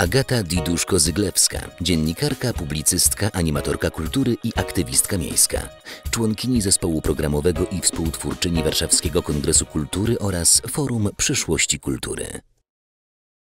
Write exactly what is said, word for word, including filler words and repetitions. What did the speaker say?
Agata Diduszko-Zyglewska, dziennikarka, publicystka, animatorka kultury i aktywistka miejska. Członkini zespołu programowego i współtwórczyni Warszawskiego Kongresu Kultury oraz Forum Przyszłości Kultury.